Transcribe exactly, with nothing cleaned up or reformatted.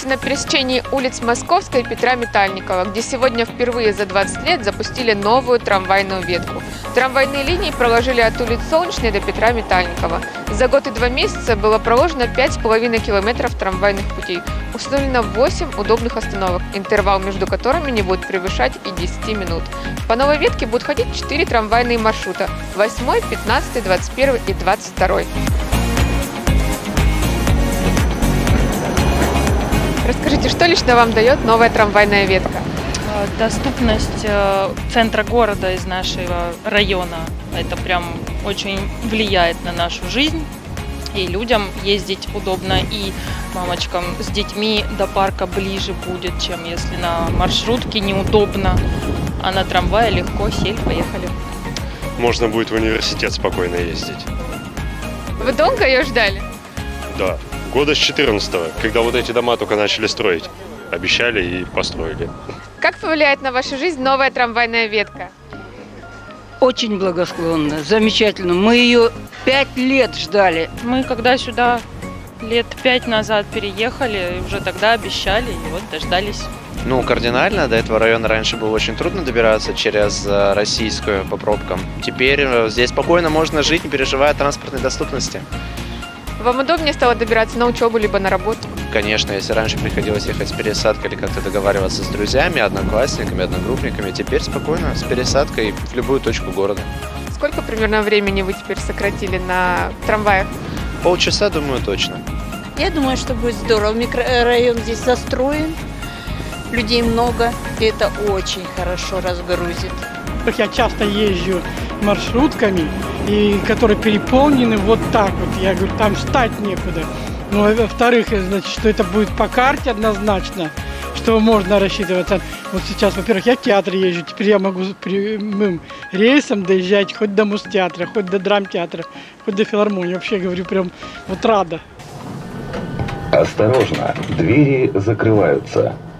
находимся на пересечении улиц Московской и Петра Метальникова, где сегодня впервые за двадцать лет запустили новую трамвайную ветку. Трамвайные линии проложили от улиц Солнечной до Петра Метальникова. За год и два месяца было проложено пять с половиной километров трамвайных путей. Установлено восемь удобных остановок, интервал между которыми не будет превышать и десяти минут. По новой ветке будут ходить четыре трамвайные маршрута – восьмой, пятнадцатый, двадцать первый и двадцать второй. Расскажите, что лично вам дает новая трамвайная ветка? Доступность центра города из нашего района. Это прям очень влияет на нашу жизнь. И людям ездить удобно, и мамочкам с детьми до парка ближе будет, чем если на маршрутке неудобно. А на трамвае легко сели, поехали. Можно будет в университет спокойно ездить. Вы долго ее ждали? Да. Года с четырнадцатого, когда вот эти дома только начали строить. Обещали и построили. Как повлияет на вашу жизнь новая трамвайная ветка? Очень благосклонно, замечательно. Мы ее пять лет ждали. Мы когда сюда лет пять назад переехали, уже тогда обещали, и вот дождались. Ну, кардинально. До этого района раньше было очень трудно добираться через Российскую по пробкам. Теперь здесь спокойно можно жить, не переживая о транспортной доступности. Вам удобнее стало добираться на учебу либо на работу? Конечно, если раньше приходилось ехать с пересадкой или как-то договариваться с друзьями, одноклассниками, одногруппниками, теперь спокойно, с пересадкой в любую точку города. Сколько примерно времени вы теперь сократили на трамваях? Полчаса, думаю, точно. Я думаю, что будет здорово. Микрорайон здесь застроен, людей много, и это очень хорошо разгрузит. Я часто езжу маршрутками, и которые переполнены вот так вот. Я говорю, там встать некуда. Ну, во-вторых, значит, что это будет по карте однозначно, что можно рассчитывать. Вот сейчас, во-первых, я в театр езжу, теперь я могу прямым рейсом доезжать хоть до Мустеатра, хоть до драмтеатра, хоть до филармонии. Вообще, говорю, прям вот рада. Осторожно, двери закрываются.